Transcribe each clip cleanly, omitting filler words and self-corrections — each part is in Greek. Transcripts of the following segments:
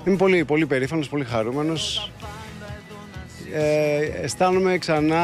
Είμαι πολύ περήφανος, πολύ χαρούμενος. Αισθάνομαι ξανά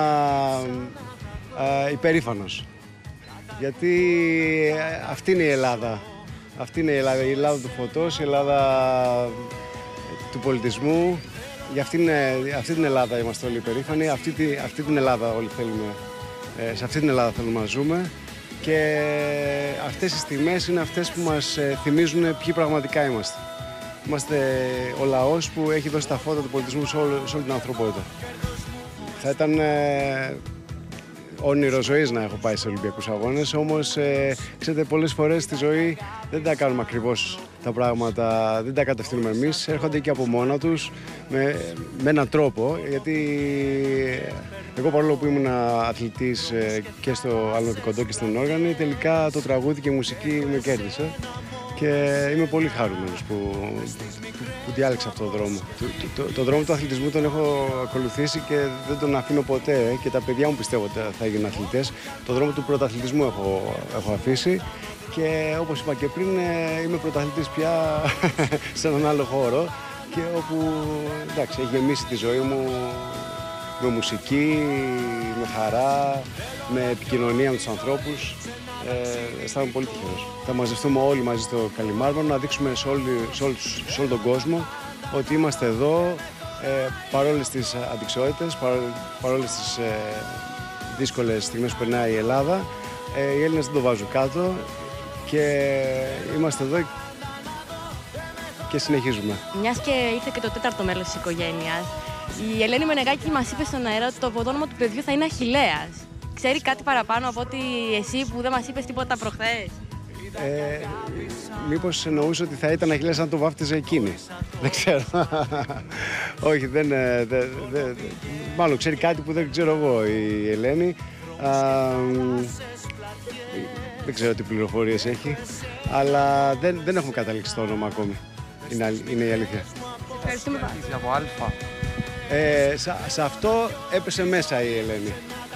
υπερήφανος. Γιατί αυτή είναι η Ελλάδα. Αυτή είναι η Ελλάδα του φωτός, η Ελλάδα του πολιτισμού. Για αυτή την Ελλάδα είμαστε όλοι υπερήφανοι. Αυτή την Ελλάδα όλοι θέλουμε. Σε αυτή την Ελλάδα θέλουμε να ζούμε. Και αυτές οι στιγμές είναι αυτές που μας θυμίζουν ποιοι πραγματικά είμαστε. Είμαστε ο λαός που έχει δώσει τα φώτα του πολιτισμού σε όλη την ανθρωπότητα. Θα ήταν όνειρο ζωής να έχω πάει σε Ολυμπιακούς Αγώνες, όμως ξέρετε, πολλές φορές στη ζωή δεν τα κάνουμε ακριβώς τα πράγματα, δεν τα κατευθύνουμε εμείς, έρχονται και από μόνα τους με έναν τρόπο, γιατί εγώ παρόλο που ήμουν αθλητής και στο Αλματικοντό και στην Όργανη, τελικά το τραγούδι και η μουσική με κέρδισε. Και είμαι πολύ χαρούμενος που διάλεξα αυτόν τον δρόμο. Το δρόμο του αθλητισμού τον έχω ακολουθήσει και δεν τον αφήνω ποτέ και τα παιδιά μου πιστεύω ότι θα γίνουν αθλητές. Το δρόμο του πρωταθλητισμού έχω αφήσει και όπως είπα και πριν είμαι πρωταθλητής πια σε έναν άλλο χώρο και όπου εντάξει, έχει γεμίσει τη ζωή μου με μουσική, με χαρά, με επικοινωνία με τους ανθρώπους. Αισθάνομαι πολύ τυχερός. Θα μαζευτούμε όλοι μαζί στο Καλιμάρμαρο να δείξουμε σε όλο τον κόσμο ότι είμαστε εδώ παρόλες τις αντιξιότητες, παρόλες τις δύσκολες στιγμές που περνάει η Ελλάδα. Οι Έλληνες δεν το βάζουν κάτω και είμαστε εδώ και συνεχίζουμε. Μιας και ήρθε και το τέταρτο μέλος της οικογένειας, η Ελένη Μενεγάκη μας είπε στον αέρα ότι το ποδόνομα του παιδιού θα είναι Αχιλλέας. Ξέρει κάτι παραπάνω από ότι εσύ που δεν μας είπες τίποτα προχθές? Μήπως εννοούσε ότι θα ήταν Αχιλλέας αν το βάφτιζε εκείνη. Δεν ξέρω. Όχι, μάλλον ξέρει κάτι που δεν ξέρω εγώ η Ελένη. Δεν ξέρω τι πληροφορίες έχει, αλλά δεν έχουμε καταλήξει το όνομα ακόμη. Είναι η αλήθεια. Ευχαριστούμε πάρα. Από Αλφα. Σε αυτό έπεσε μέσα η Ελένη.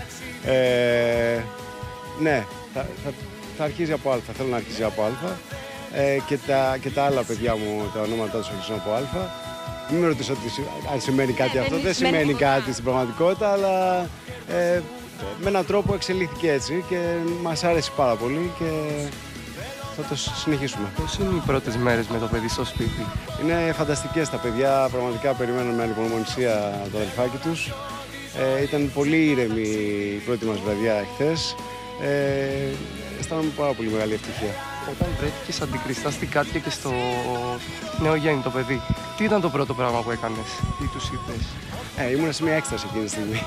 Ναι, θα αρχίζει από Α. Θέλω να αρχίσει από Α. Και τα άλλα παιδιά μου, τα ονόματά τους αρχίζουν από Α. Μην με ρωτήσω αν σημαίνει κάτι αυτό. Δεν σημαίνει κάτι στην πραγματικότητα, αλλά με έναν τρόπο εξελίχθηκε έτσι και μας άρεσε πάρα πολύ και θα το συνεχίσουμε. Πώς είναι οι πρώτες μέρες με το παιδί στο σπίτι? Είναι φανταστικές τα παιδιά, πραγματικά περιμένουν με ανυπομονησία το αδελφάκι τους. Ήταν πολύ ήρεμη η πρώτη μας βραδιά χθες. Αισθάνομαι πάρα πολύ μεγάλη ευτυχία. Όταν βρέθηκες αντικριστά στην Κάτια και στο νεογέννητο παιδί, τι ήταν το πρώτο πράγμα που έκανες, τι τους είπες? Ήμουν σε μια έκσταση εκείνη τη στιγμή.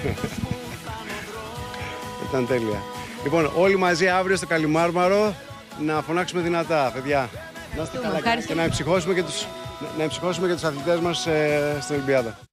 Ήταν τέλεια. Λοιπόν, όλοι μαζί αύριο στο Καλιμάρμαρο να φωνάξουμε δυνατά, παιδιά. Να είστε καλά και να εμψυχώσουμε και τους αθλητές μας στην Ολυμπιάδα.